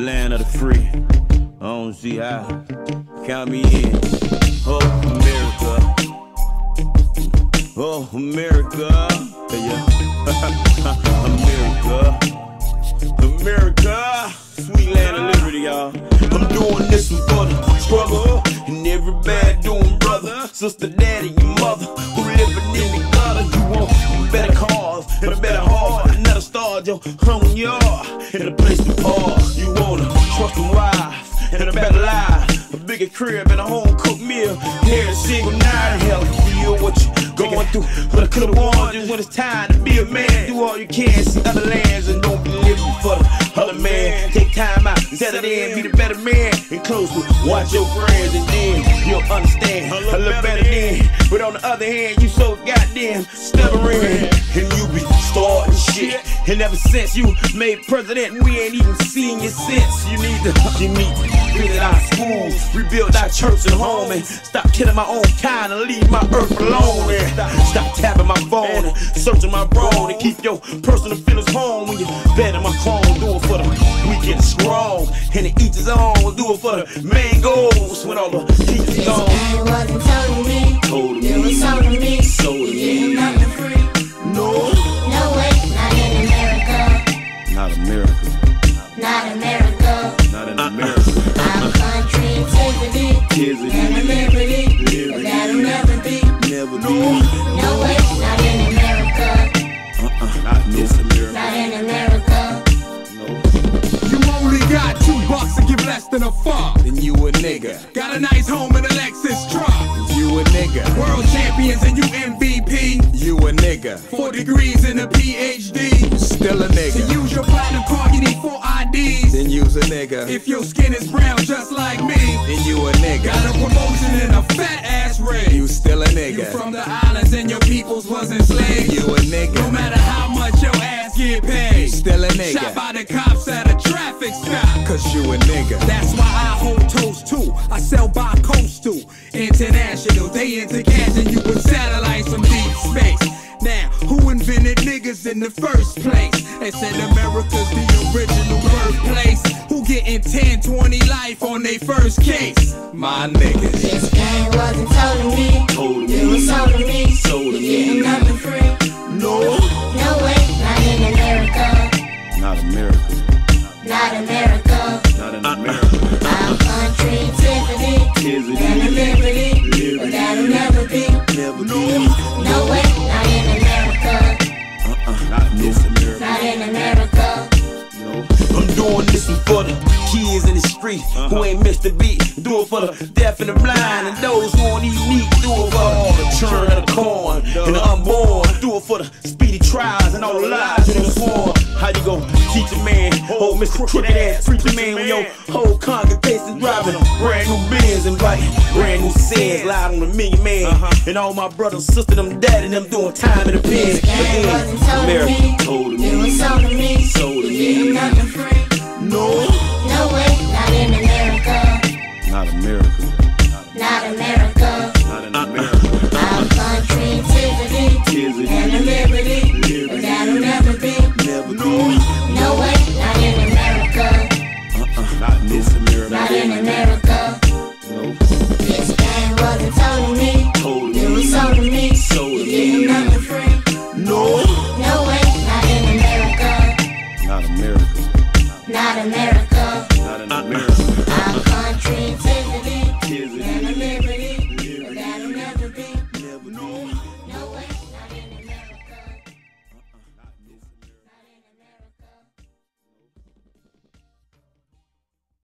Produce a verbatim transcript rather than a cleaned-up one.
land of the free. I don't see how. Count me in. Oh, America. Oh, America. Yeah. America. America. Sweet land of liberty, y'all. I'm doing this one for the struggle and every bad doing brother, sister, daddy, your mother who living in the gutter. You want better cars and a better heart, another star, your home yard and a place to park. You want a trusting wife and a better life, a bigger crib and a home cooked meal. Every single night, hell, feel what you going through. But I could've warned you when it's time to be a man. Do all you can, see other lands, and don't be living for the other man. Take time out, settle in, be the better man, and closely watch your friends, and then you'll understand a little better then. But on the other hand, you so goddamn stubborn, and you be starting shit. And ever since you made president, we ain't even seen you since. You need to, you need to visit our schools, rebuild our church and home, and stop killing my own kind and leave my earth alone. And stop, stop tapping my phone and searching my brain, and keep your personal feelings home when you bed in my phone. Do it for the weak and strong, and to each his own. Do it for the main goals when all the teachers gone. It wasn't told to me, Told to it me, was sold to me. sold to Getting me. nothing free. No, No way, not in America. not America, Not America. not in America. Our country, integrity, Integrity, and liberty. liberty. But that'll never be. Never be. No way, not in America. Uh-uh, not this America. Not in America. No. You only got two bucks to give less than a fuck. Then you a nigga. Got a nice home and a Lexus truck. You a nigga. World champions and you M V P. You a nigga. Four degrees and a P H D. Still a To nigga. use your platinum card, you need four I Ds. Then you's a nigga. If your skin is brown just like me, Then you a nigga. got a promotion and a fat ass raise. You still a You nigga. from the islands and your peoples was enslaved. You a No nigga. matter how much your ass get paid. Still a Shot nigga. by the cops at a traffic stop. Cause you a nigga. That's why I hold toast too. I sell by coastal, international. They into cash and you with satellites from deep space. Now, who invented niggas in the first place? They said America's the original birthplace. Who getting ten, twenty life on their first case? My niggas. This game wasn't told to me, Told to it was me. sold to me. Sold to Getting me. nothing free. No. No way, not in America. Not America. Not America. Not in America. Our country, integrity, Integrity, and liberty. liberty. But that'll never be. Never be. No way, not in America. Uh-uh. Not this America. Not in America. No. I'm doing this one for the kids in the street who ain't missed the beat. Do it for the deaf and the blind and those who won't even eat. Do it for all the churn of the corn and the unborn. Do it for the speedy trials and all the lies in the sworn. How you gon' teach a man, oh Mister Crooked Ass Preacher Man, when your whole congregation driving brand new Benz and bike, brand new sins, loud on the million man, and all my brothers, sisters, them daddy, them doing time in the pen. Game wasn't told to me, America told to it was me, sold to me. sold to Getting me. nothing free. No, No way, not in America. not America. Not America. Not in America. Our country, integrity, Integrity, and the liberty. But that'll never be. never be. No way, not in America. Uh-uh. Not in this America. Not in America. No. This game wasn't told to me, Told to it was me. sold to me. Sold to Getting me. nothing free. No. No way, not in America. Not America. Not America.